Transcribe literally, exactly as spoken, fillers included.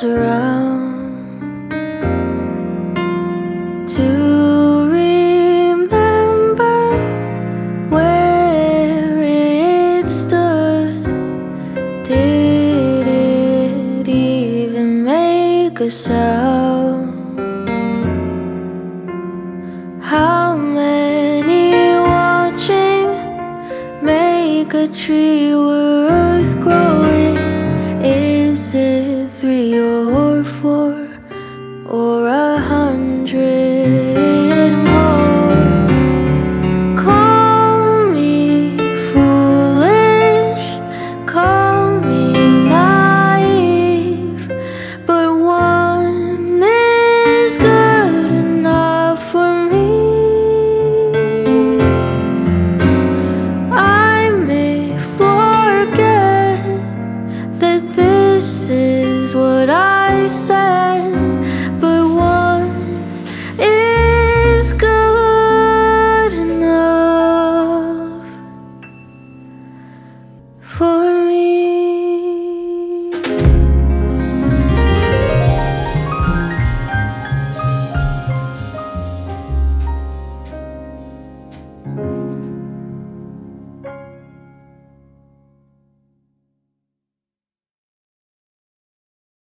miles around to remember where it stood. Did it even make a sound? How many watching make a tree worth growing? Is it three or four or a hundred more? Call me foolish, call me naive, but one is good enough for me. I may forget that this is what I said.